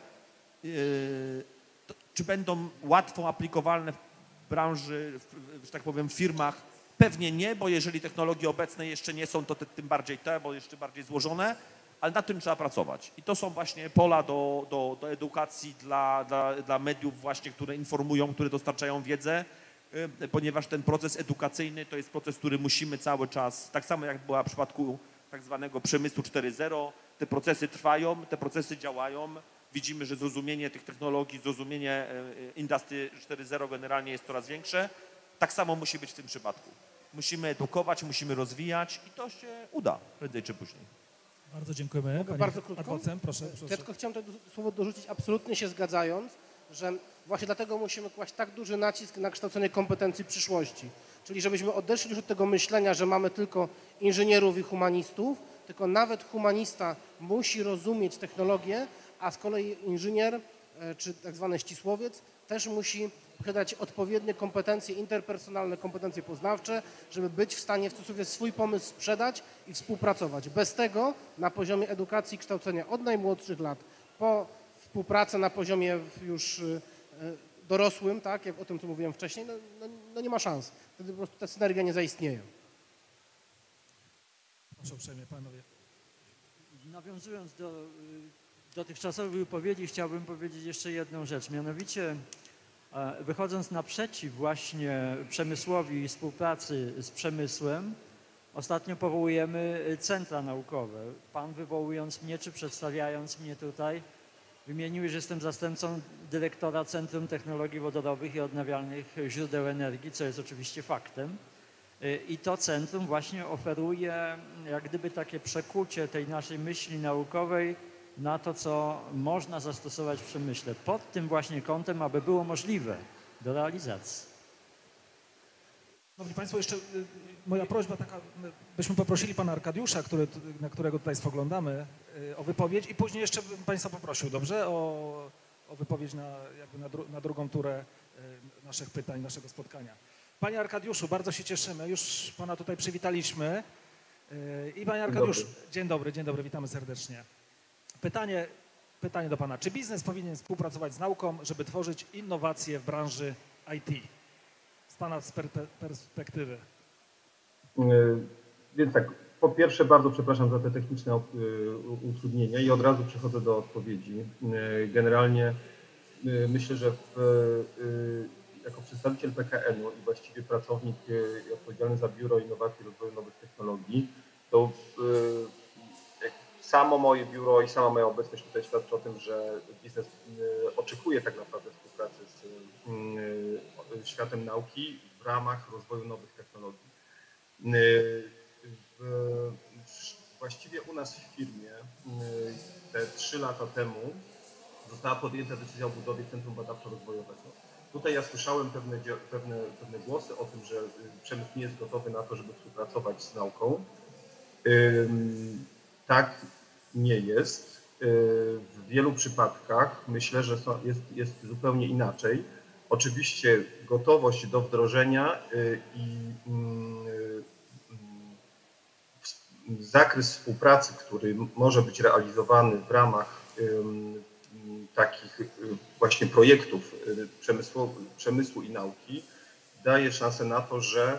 Czy będą łatwo aplikowalne w branży, że tak powiem, w firmach? Pewnie nie, bo jeżeli technologie obecne jeszcze nie są, to tym bardziej bo jeszcze bardziej złożone, ale nad tym trzeba pracować. I to są właśnie pola do edukacji dla mediów właśnie, które informują, które dostarczają wiedzę, ponieważ ten proces edukacyjny to jest proces, który musimy cały czas, tak samo jak była w przypadku tak zwanego przemysłu 4.0, te procesy trwają, te procesy działają. Widzimy, że zrozumienie tych technologii, zrozumienie Industry 4.0 generalnie jest coraz większe. Tak samo musi być w tym przypadku. Musimy edukować, musimy rozwijać i to się uda prędzej czy później. Bardzo dziękujemy. Bardzo krótko. Adwocem, proszę. Ja tylko chciałem to słowo dorzucić, absolutnie się zgadzając, że właśnie dlatego musimy kłaść tak duży nacisk na kształcenie kompetencji przyszłości. Czyli żebyśmy odeszli już od tego myślenia, że mamy tylko inżynierów i humanistów, tylko nawet humanista musi rozumieć technologię, a z kolei inżynier czy tak zwany ścisłowiec też musi posiadać odpowiednie kompetencje interpersonalne, kompetencje poznawcze, żeby być w stanie w cudzysłowie swój pomysł sprzedać i współpracować. Bez tego na poziomie edukacji i kształcenia od najmłodszych lat po współpracę na poziomie już dorosłym, tak, jak o tym, co mówiłem wcześniej, no nie ma szans. Wtedy po prostu ta synergia nie zaistnieje. Proszę uprzejmie, panowie. Nawiązując do dotychczasowych wypowiedzi, chciałbym powiedzieć jeszcze jedną rzecz. Mianowicie, wychodząc naprzeciw właśnie przemysłowi i współpracy z przemysłem, ostatnio powołujemy centra naukowe. Pan, wywołując mnie czy przedstawiając mnie tutaj, wymienił, że jestem zastępcą dyrektora Centrum Technologii Wodorowych i Odnawialnych Źródeł Energii, co jest oczywiście faktem. I to centrum właśnie oferuje jak gdyby takie przekucie tej naszej myśli naukowej na to, co można zastosować w przemyśle. Pod tym właśnie kątem, aby było możliwe do realizacji. Szanowni Państwo, jeszcze moja prośba taka, byśmy poprosili pana Arkadiusza, na którego tutaj spoglądamy, o wypowiedź i później jeszcze bym Państwa poprosił, dobrze, o wypowiedź na drugą turę naszych pytań, naszego spotkania. Panie Arkadiuszu, bardzo się cieszymy, już Pana tutaj przywitaliśmy. I Panie Arkadiuszu, dzień dobry, witamy serdecznie. Pytanie do Pana. Czy biznes powinien współpracować z nauką, żeby tworzyć innowacje w branży IT? Z Pana perspektywy. Więc tak, po pierwsze bardzo przepraszam za te techniczne utrudnienia i od razu przechodzę do odpowiedzi. Generalnie myślę, że jako przedstawiciel PKN-u i właściwie pracownik odpowiedzialny za Biuro Innowacji i Rozwoju Nowych Technologii, to samo moje biuro i sama moja obecność tutaj świadczy o tym, że biznes oczekuje tak naprawdę współpracy z światem nauki w ramach rozwoju nowych technologii. Właściwie u nas w firmie te 3 lata temu została podjęta decyzja o budowie Centrum Badawczo-Rozwojowego. Tutaj ja słyszałem pewne głosy o tym, że przemysł nie jest gotowy na to, żeby współpracować z nauką. Tak nie jest. W wielu przypadkach myślę, że jest zupełnie inaczej. Oczywiście gotowość do wdrożenia i zakres współpracy, który może być realizowany w ramach takich właśnie projektów przemysłu i nauki, daje szansę na to, że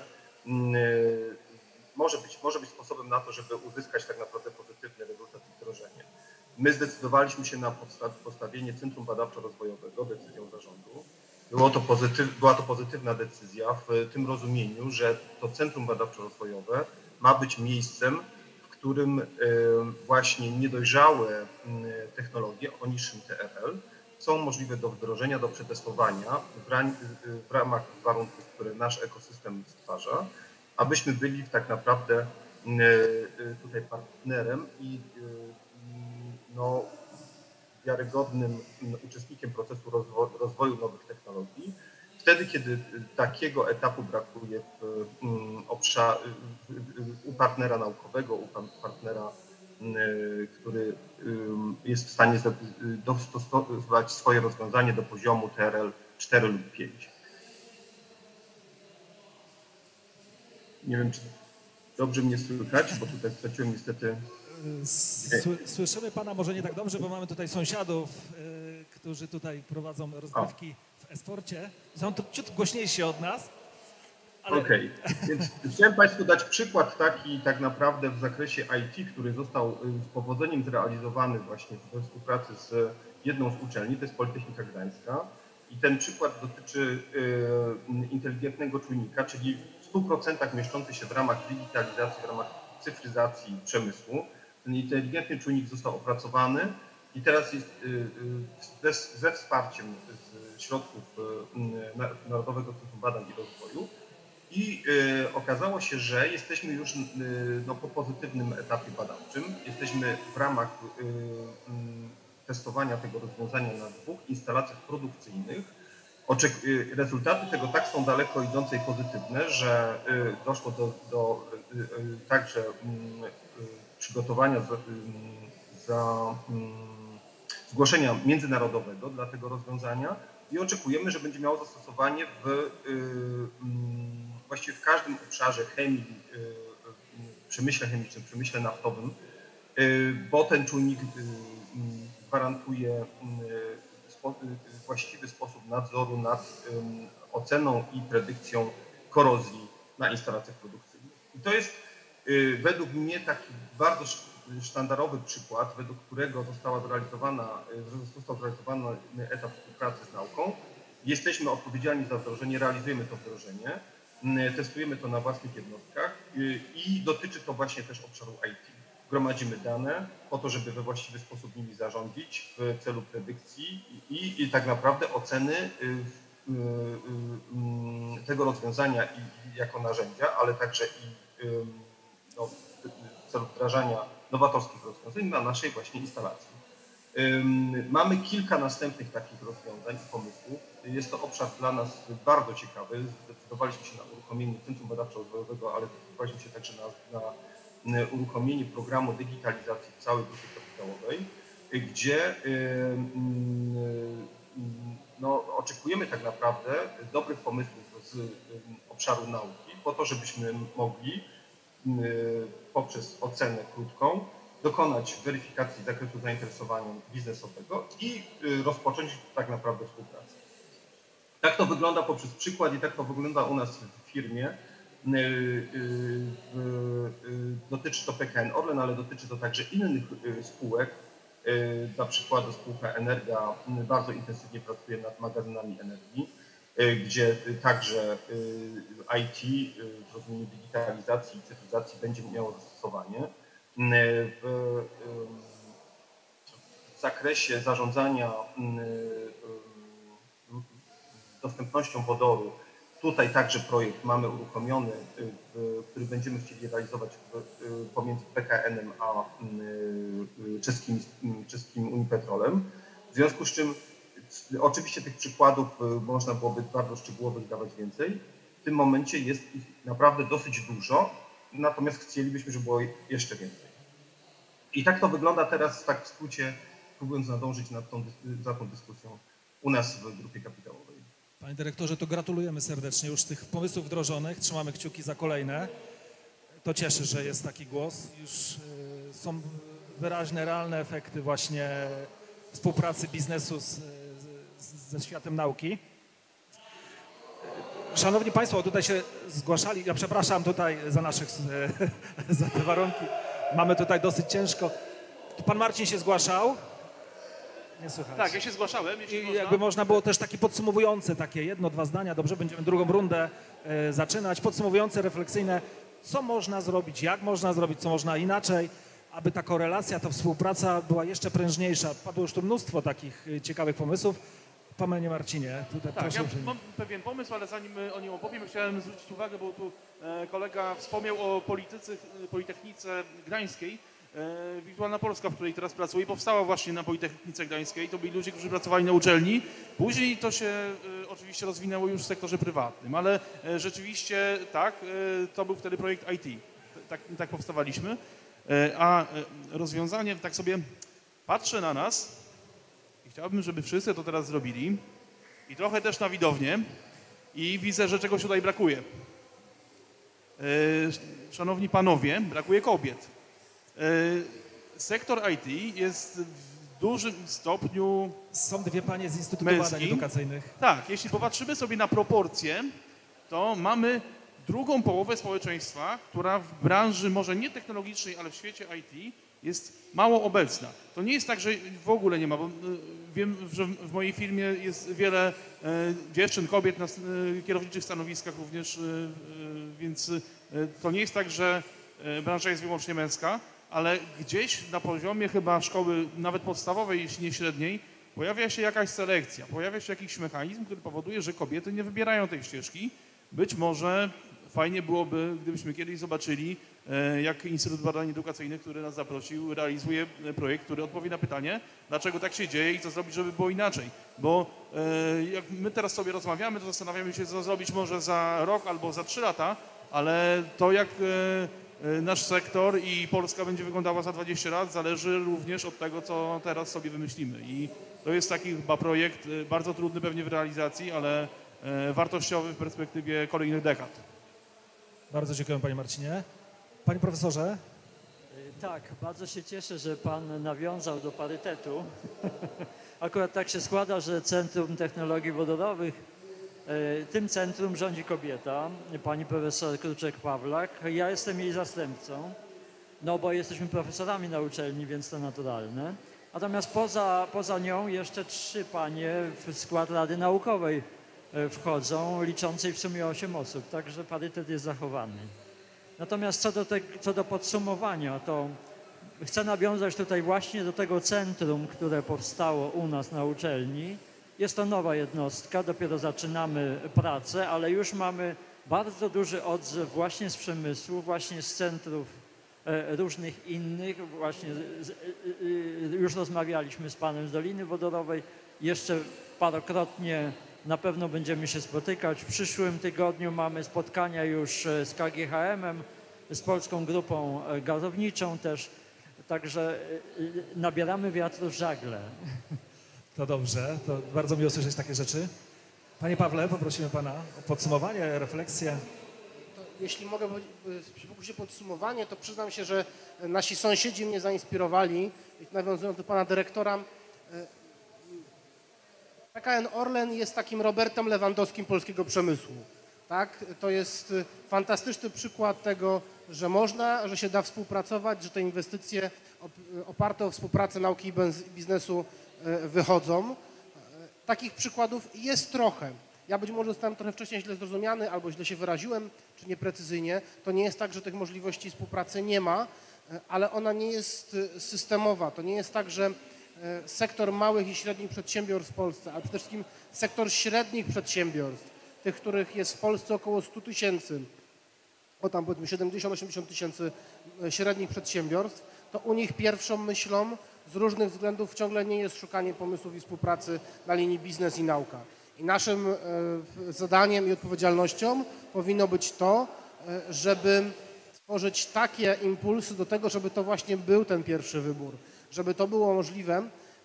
może być sposobem na to, żeby uzyskać tak naprawdę pozytywny rezultat i wdrożenie. My zdecydowaliśmy się na postawienie Centrum Badawczo-Rozwojowego decyzją zarządu. Była to pozytywna decyzja w tym rozumieniu, że to Centrum Badawczo-Rozwojowe ma być miejscem, w którym właśnie niedojrzałe technologie o niższym TRL są możliwe do wdrożenia, do przetestowania w ramach warunków, które nasz ekosystem stwarza, abyśmy byli tak naprawdę tutaj partnerem i no, wiarygodnym uczestnikiem procesu rozwoju nowych technologii. Wtedy, kiedy takiego etapu brakuje u partnera naukowego, u partnera, który jest w stanie dostosować swoje rozwiązanie do poziomu TRL 4 lub 5. Nie wiem, czy dobrze mnie słychać, bo tutaj straciłem niestety... Słyszymy pana może nie tak dobrze, bo mamy tutaj sąsiadów, którzy tutaj prowadzą rozgrywki w e-sporcie. Są to ciut głośniejsi od nas. Ale... Okej, więc chciałem Państwu dać przykład taki tak naprawdę w zakresie IT, który został z powodzeniem zrealizowany właśnie we współpracy z jedną z uczelni, to jest Politechnika Gdańska. I ten przykład dotyczy inteligentnego czujnika, czyli w 100% mieszczący się w ramach digitalizacji, w ramach cyfryzacji przemysłu. Ten inteligentny czujnik został opracowany i teraz jest ze wsparciem z środków Narodowego Centrum Badań i Rozwoju. I okazało się, że jesteśmy już no, po pozytywnym etapie badawczym. Jesteśmy w ramach testowania tego rozwiązania na 2 instalacjach produkcyjnych. Rezultaty tego tak są daleko idące i pozytywne, że doszło do także przygotowania zgłoszenia międzynarodowego dla tego rozwiązania i oczekujemy, że będzie miało zastosowanie właściwie w każdym obszarze chemii, przemyśle chemicznym, przemyśle naftowym, bo ten czujnik gwarantuje właściwy sposób nadzoru nad oceną i predykcją korozji na instalacjach produkcyjnych. I to jest według mnie taki bardzo sztandarowy przykład, według którego został zrealizowany etap współpracy z nauką. Jesteśmy odpowiedzialni za wdrożenie, realizujemy to wdrożenie, testujemy to na własnych jednostkach i dotyczy to właśnie też obszaru IT. Gromadzimy dane po to, żeby we właściwy sposób nimi zarządzić w celu predykcji i tak naprawdę oceny tego rozwiązania jako narzędzia, ale także no, w celu wdrażania nowatorskich rozwiązań na naszej właśnie instalacji. Mamy kilka następnych takich rozwiązań i pomysłów. Jest to obszar dla nas bardzo ciekawy. Zdecydowaliśmy się na uruchomienie Centrum Badawczo-Rozwojowego, ale zdecydowaliśmy się także na uruchomienie programu digitalizacji w całej grupie kapitałowej, gdzie no, oczekujemy tak naprawdę dobrych pomysłów z obszaru nauki po to, żebyśmy mogli poprzez ocenę krótką dokonać weryfikacji zakresu zainteresowania biznesowego i rozpocząć tak naprawdę współpracę. Tak to wygląda poprzez przykład i tak to wygląda u nas w firmie. Dotyczy to PKN Orlen, ale dotyczy to także innych spółek. Dla przykładu spółka Energa bardzo intensywnie pracuje nad magazynami energii, gdzie także IT w rozumieniu digitalizacji i cyfryzacji będzie miało zastosowanie. W zakresie zarządzania dostępnością wodoru, tutaj także projekt mamy uruchomiony, który będziemy chcieli realizować pomiędzy PKN-em a czeskim Unipetrolem. W związku z czym oczywiście tych przykładów można byłoby bardzo szczegółowych dawać więcej. W tym momencie jest ich naprawdę dosyć dużo, natomiast chcielibyśmy, żeby było jeszcze więcej. I tak to wygląda teraz, tak w skrócie, próbując nadążyć za tą dyskusją u nas w grupie kapitałowej. Panie dyrektorze, to gratulujemy serdecznie już tych pomysłów wdrożonych. Trzymamy kciuki za kolejne. To cieszy, że jest taki głos. Już są wyraźne, realne efekty właśnie współpracy biznesu ze światem nauki. Szanowni Państwo, tutaj się zgłaszali, ja przepraszam tutaj za te warunki, mamy tutaj dosyć ciężko. Pan Marcin się zgłaszał? Nie słychać. Tak, ja się zgłaszałem. I jakby można było też takie podsumowujące, takie jedno, dwa zdania, dobrze, będziemy drugą rundę zaczynać, podsumowujące, refleksyjne, co można zrobić, jak można zrobić, co można inaczej, aby ta korelacja, ta współpraca była jeszcze prężniejsza. Padło już tu mnóstwo takich ciekawych pomysłów. Panie Marcinie, tutaj Tak, proszę ja uprzejmie. mam pewien pomysł, ale zanim o nim opowiem, chciałem zwrócić uwagę, bo tu kolega wspomniał o Politechnice Gdańskiej. Wirtualna Polska, w której teraz pracuję, powstała właśnie na Politechnice Gdańskiej. To byli ludzie, którzy pracowali na uczelni. Później to się oczywiście rozwinęło już w sektorze prywatnym, ale rzeczywiście tak, to był wtedy projekt IT. Tak powstawaliśmy. A rozwiązanie, tak sobie patrzę na nas i chciałbym, żeby wszyscy to teraz zrobili i trochę też na widownię i widzę, że czegoś tutaj brakuje. Szanowni panowie, brakuje kobiet. Sektor IT jest w dużym stopniu Są dwie panie z Instytutu Badań Edukacyjnych. Tak, jeśli popatrzymy sobie na proporcje, to mamy drugą połowę społeczeństwa, która w branży może nie technologicznej, ale w świecie IT jest mało obecna. To nie jest tak, że w ogóle nie ma, bo wiem, że w mojej firmie jest wiele dziewczyn, kobiet na kierowniczych stanowiskach również, więc to nie jest tak, że branża jest wyłącznie męska, ale gdzieś na poziomie chyba szkoły nawet podstawowej, jeśli nie średniej, pojawia się jakaś selekcja, pojawia się jakiś mechanizm, który powoduje, że kobiety nie wybierają tej ścieżki. Być może fajnie byłoby, gdybyśmy kiedyś zobaczyli, jak Instytut Badań Edukacyjnych, który nas zaprosił, realizuje projekt, który odpowie na pytanie, dlaczego tak się dzieje i co zrobić, żeby było inaczej. Bo jak my teraz sobie rozmawiamy, to zastanawiamy się, co zrobić może za rok albo za 3 lata, ale to jak nasz sektor i Polska będzie wyglądała za 20 lat, zależy również od tego, co teraz sobie wymyślimy. I to jest taki chyba projekt bardzo trudny pewnie w realizacji, ale wartościowy w perspektywie kolejnych dekad. Bardzo dziękuję panie Marcinie. Panie profesorze. Tak, bardzo się cieszę, że pan nawiązał do parytetu. Akurat tak się składa, że Centrum Technologii Wodorowych, tym centrum rządzi kobieta, pani profesor Kruczek-Pawlak. Ja jestem jej zastępcą, no bo jesteśmy profesorami na uczelni, więc to naturalne. Natomiast poza nią jeszcze 3 panie w skład Rady Naukowej wchodzą, liczącej w sumie 8 osób, także parytet jest zachowany. Natomiast co do podsumowania, to chcę nawiązać tutaj właśnie do tego centrum, które powstało u nas na uczelni. Jest to nowa jednostka, dopiero zaczynamy pracę, ale już mamy bardzo duży odzew właśnie z przemysłu, właśnie z centrów różnych innych. Właśnie już rozmawialiśmy z panem z Doliny Wodorowej, jeszcze parokrotnie na pewno będziemy się spotykać. W przyszłym tygodniu mamy spotkania już z KGHM-em, z Polską Grupą Gazowniczą też, także nabieramy wiatru w żagle. To dobrze, to bardzo miło słyszeć takie rzeczy. Panie Pawle, poprosimy pana o podsumowanie, refleksję. To jeśli mogę przy pokusie podsumowanie, to przyznam się, że nasi sąsiedzi mnie zainspirowali. Nawiązując do pana dyrektora, PKN Orlen jest takim Robertem Lewandowskim polskiego przemysłu. Tak? To jest fantastyczny przykład tego, że można, że się da współpracować, że te inwestycje oparte o współpracę nauki i biznesu wychodzą. Takich przykładów jest trochę. Ja być może zostałem trochę wcześniej źle zrozumiany albo źle się wyraziłem, czy nieprecyzyjnie. To nie jest tak, że tych możliwości współpracy nie ma, ale ona nie jest systemowa. To nie jest tak, że sektor małych i średnich przedsiębiorstw w Polsce, ale przede wszystkim sektor średnich przedsiębiorstw, tych, których jest w Polsce około 100 000, o tam powiedzmy 70-80 tysięcy średnich przedsiębiorstw, to u nich pierwszą myślą z różnych względów ciągle nie jest szukanie pomysłów i współpracy na linii biznes i nauka. I naszym zadaniem i odpowiedzialnością powinno być to, żeby tworzyć takie impulsy do tego, żeby to właśnie był ten pierwszy wybór, żeby to było możliwe,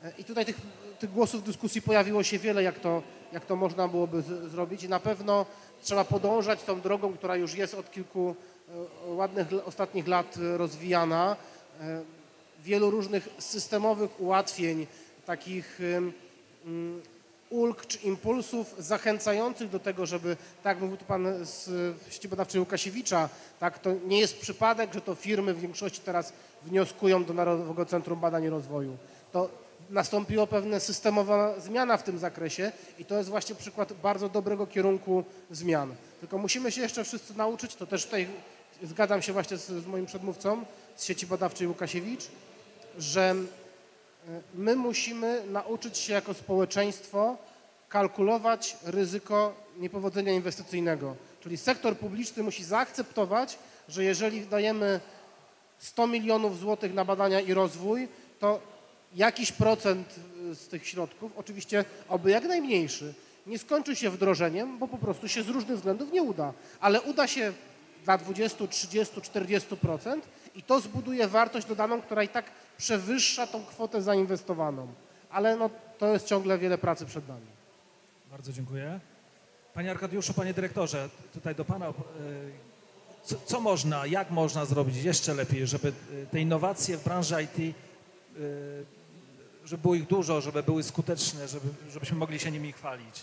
I tutaj tych głosów w dyskusji pojawiło się wiele, jak to można byłoby zrobić. I na pewno trzeba podążać tą drogą, która już jest od kilku ładnych ostatnich lat rozwijana. Wielu różnych systemowych ułatwień, takich ulg czy impulsów zachęcających do tego, żeby, tak mówił tu pan z Sieci Badawczej Łukasiewicza, tak, to nie jest przypadek, że to firmy w większości teraz wnioskują do Narodowego Centrum Badań i Rozwoju. To nastąpiła pewna systemowa zmiana w tym zakresie i to jest właśnie przykład bardzo dobrego kierunku zmian. Tylko musimy się jeszcze wszyscy nauczyć, to też tutaj zgadzam się właśnie z moim przedmówcą z Sieci Badawczej Łukasiewicz, że my musimy nauczyć się jako społeczeństwo kalkulować ryzyko niepowodzenia inwestycyjnego. Czyli sektor publiczny musi zaakceptować, że jeżeli dajemy 100 milionów złotych na badania i rozwój, to jakiś procent z tych środków, oczywiście oby jak najmniejszy, nie skończy się wdrożeniem, bo po prostu się z różnych względów nie uda. Ale uda się dla 20, 30, 40% i to zbuduje wartość dodaną, która i tak przewyższa tą kwotę zainwestowaną. Ale no, to jest ciągle wiele pracy przed nami. Bardzo dziękuję. Panie Arkadiuszu, panie dyrektorze, tutaj do pana, co można, jak można zrobić jeszcze lepiej, żeby te innowacje w branży IT, żeby było ich dużo, żeby były skuteczne, żebyśmy mogli się nimi chwalić?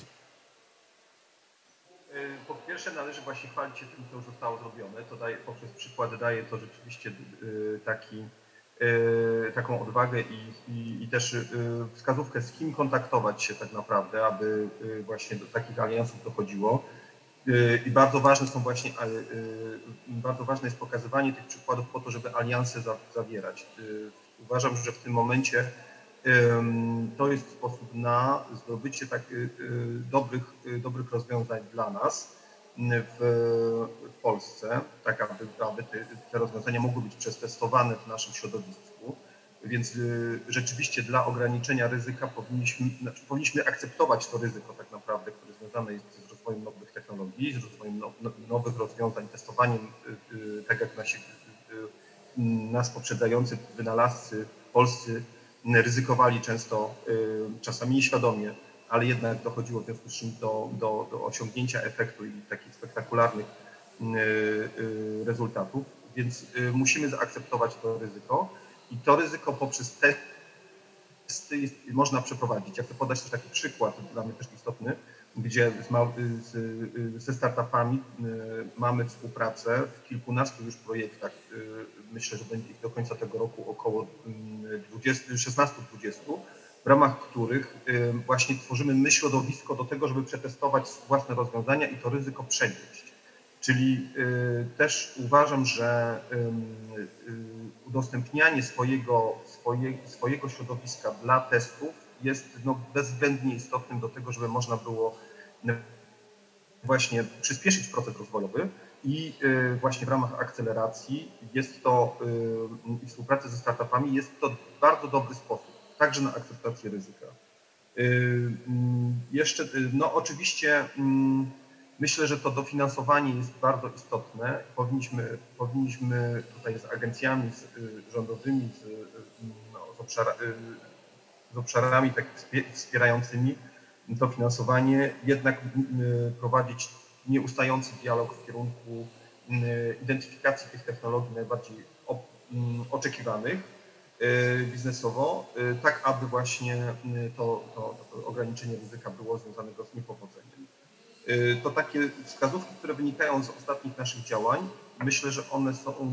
Po pierwsze należy właśnie chwalić się tym, co już zostało zrobione. To daje, poprzez przykład daje to rzeczywiście taką odwagę i też wskazówkę, z kim kontaktować się tak naprawdę, aby właśnie do takich aliansów dochodziło. I bardzo ważne są właśnie, bardzo ważne jest pokazywanie tych przykładów po to, żeby alianse zawierać. Uważam, że w tym momencie to jest sposób na zdobycie tak dobrych rozwiązań dla nas w Polsce, tak aby te rozwiązania mogły być przetestowane w naszym środowisku. Więc rzeczywiście dla ograniczenia ryzyka powinniśmy akceptować to ryzyko tak naprawdę, które związane jest z rozwojem nowych technologii, z rozwojem nowych rozwiązań, testowaniem, tak jak nas poprzedzający wynalazcy polscy ryzykowali często, czasami nieświadomie, ale jednak dochodziło w związku z czym do osiągnięcia efektu i takich spektakularnych rezultatów, więc musimy zaakceptować to ryzyko i to ryzyko poprzez testy można przeprowadzić. Ja chcę podać też taki przykład, dla mnie też istotny, gdzie ze startupami mamy współpracę w kilkunastu już projektach. Myślę, że będzie ich do końca tego roku około 16-20, w ramach których właśnie tworzymy my środowisko do tego, żeby przetestować własne rozwiązania i to ryzyko przenieść. Czyli też uważam, że udostępnianie swojego środowiska dla testów jest bezwzględnie istotnym do tego, żeby można było właśnie przyspieszyć proces rozwojowy i właśnie w ramach akceleracji jest to i współpracy ze startupami jest to bardzo dobry sposób, także na akceptację ryzyka. Jeszcze, no oczywiście myślę, że to dofinansowanie jest bardzo istotne. Powinniśmy tutaj z agencjami rządowymi, z obszarami tak wspierającymi dofinansowanie, jednak prowadzić nieustający dialog w kierunku identyfikacji tych technologii najbardziej oczekiwanych biznesowo, tak aby właśnie to ograniczenie ryzyka było związanego z niepowodzeniem. To takie wskazówki, które wynikają z ostatnich naszych działań, myślę, że one są,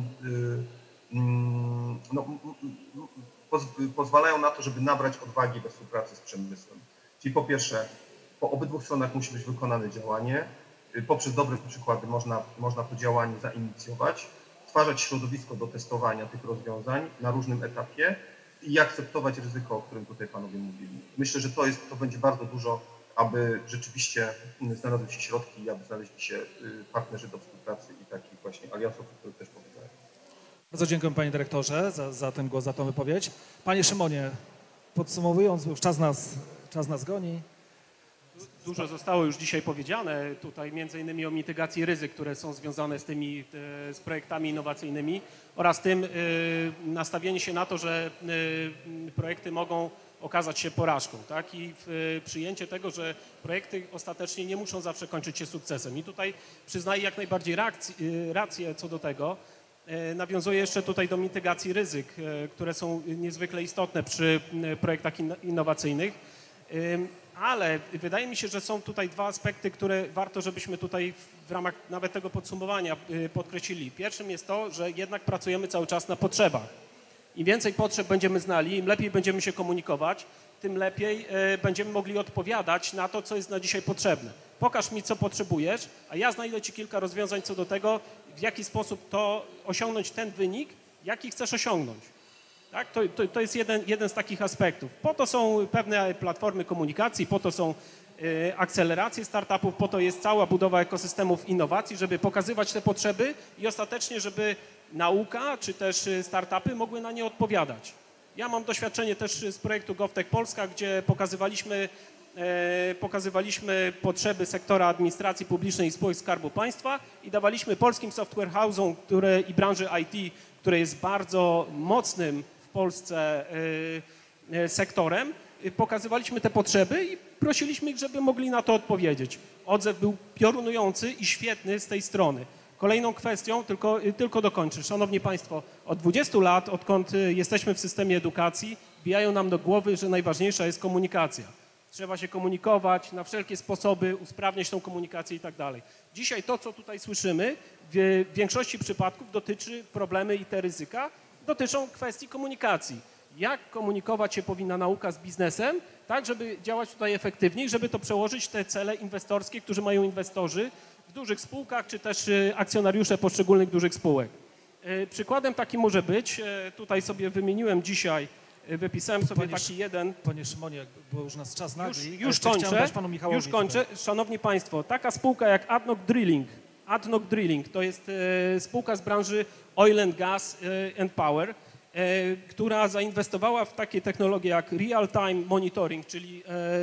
pozwalają na to, żeby nabrać odwagi we współpracy z przemysłem. Czyli po pierwsze, po obydwu stronach musi być wykonane działanie, poprzez dobre przykłady można to działanie zainicjować, stwarzać środowisko do testowania tych rozwiązań na różnym etapie i akceptować ryzyko, o którym tutaj panowie mówili. Myślę, że to będzie bardzo dużo, aby rzeczywiście znalazły się środki i aby znaleźli się partnerzy do współpracy i takich właśnie aliansów, o których też powiedziałem. Bardzo dziękuję panie dyrektorze za ten głos, za tą wypowiedź. Panie Szymonie, podsumowując, już czas nas goni. Dużo zostało już dzisiaj powiedziane, tutaj między innymi o mitygacji ryzyk, które są związane z projektami innowacyjnymi oraz tym nastawienie się na to, że projekty mogą okazać się porażką, tak? I przyjęcie tego, że projekty ostatecznie nie muszą zawsze kończyć się sukcesem. I tutaj przyznaję jak najbardziej rację co do tego. Nawiązuję jeszcze tutaj do mitygacji ryzyk, które są niezwykle istotne przy projektach innowacyjnych, ale wydaje mi się, że są tutaj dwa aspekty, które warto, żebyśmy tutaj w ramach nawet tego podsumowania podkreślili. Pierwszym jest to, że jednak pracujemy cały czas na potrzebach. Im więcej potrzeb będziemy znali, im lepiej będziemy się komunikować, tym lepiej będziemy mogli odpowiadać na to, co jest na dzisiaj potrzebne. Pokaż mi, co potrzebujesz, a ja znajdę Ci kilka rozwiązań co do tego, w jaki sposób to osiągnąć ten wynik, jaki chcesz osiągnąć. Tak? To jest jeden z takich aspektów. Po to są pewne platformy komunikacji, po to są akceleracje startupów, po to jest cała budowa ekosystemów innowacji, żeby pokazywać te potrzeby i ostatecznie, żeby nauka czy też startupy mogły na nie odpowiadać. Ja mam doświadczenie też z projektu GovTech Polska, gdzie pokazywaliśmy potrzeby sektora administracji publicznej i spółek Skarbu Państwa i dawaliśmy polskim software house'om i branży IT, które jest bardzo mocnym w Polsce sektorem, pokazywaliśmy te potrzeby i prosiliśmy ich, żeby mogli na to odpowiedzieć. Odzew był piorunujący i świetny z tej strony. Kolejną kwestią, tylko dokończę. Szanowni Państwo, od 20 lat, odkąd jesteśmy w systemie edukacji, wbijają nam do głowy, że najważniejsza jest komunikacja. Trzeba się komunikować na wszelkie sposoby, usprawniać tą komunikację i tak dalej. Dzisiaj to, co tutaj słyszymy, w większości przypadków dotyczy problemy i te ryzyka, dotyczą kwestii komunikacji. Jak komunikować się powinna nauka z biznesem, tak żeby działać tutaj efektywniej, żeby to przełożyć te cele inwestorskie, którzy mają inwestorzy w dużych spółkach, czy też akcjonariusze poszczególnych dużych spółek. Przykładem taki może być, tutaj sobie wymieniłem dzisiaj, wypisałem sobie taki jeden... Panie Szymonie, bo już nas czas nagli. Już kończę. Szanowni Państwo, taka spółka jak ADNOC Drilling to jest spółka z branży Oil and Gas and Power, która zainwestowała w takie technologie jak real-time monitoring, czyli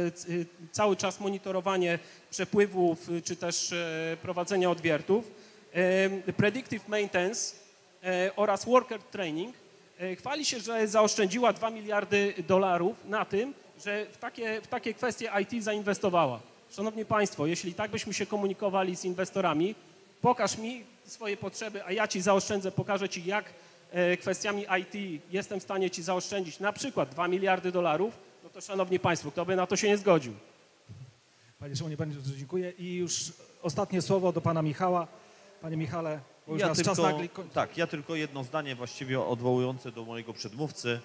cały czas monitorowanie przepływów czy też prowadzenia odwiertów, predictive maintenance oraz worker training. Chwali się, że zaoszczędziła $2 miliardy na tym, że w takie kwestie IT zainwestowała. Szanowni Państwo, jeśli tak byśmy się komunikowali z inwestorami, pokaż mi swoje potrzeby, a ja Ci zaoszczędzę, pokażę Ci, jak kwestiami IT jestem w stanie Ci zaoszczędzić na przykład $2 miliardy, no to Szanowni Państwo, kto by na to się nie zgodził? Panie Szymonie, bardzo dziękuję. I już ostatnie słowo do Pana Michała. Panie Michale, bo już nas czas nagli. Tak, ja tylko jedno zdanie właściwie odwołujące do mojego przedmówcy,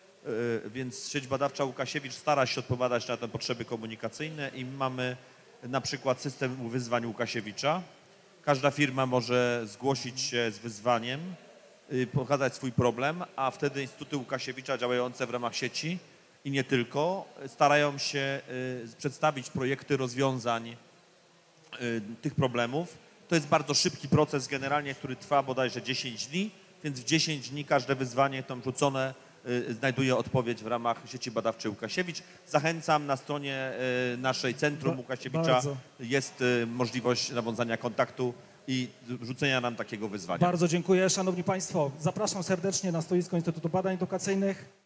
więc sieć badawcza Łukasiewicz stara się odpowiadać na te potrzeby komunikacyjne i mamy na przykład system wyzwań Łukasiewicza. Każda firma może zgłosić się z wyzwaniem, pokazać swój problem, a wtedy Instytuty Łukasiewicza działające w ramach sieci i nie tylko starają się przedstawić projekty rozwiązań tych problemów. To jest bardzo szybki proces generalnie, który trwa bodajże 10 dni, więc w 10 dni każde wyzwanie tam rzucone znajduje odpowiedź w ramach sieci badawczej Łukasiewicz. Zachęcam, na stronie naszej Centrum Łukasiewicza jest możliwość nawiązania kontaktu i rzucenia nam takiego wyzwania. Bardzo dziękuję. Szanowni Państwo, zapraszam serdecznie na stoisko Instytutu Badań Edukacyjnych.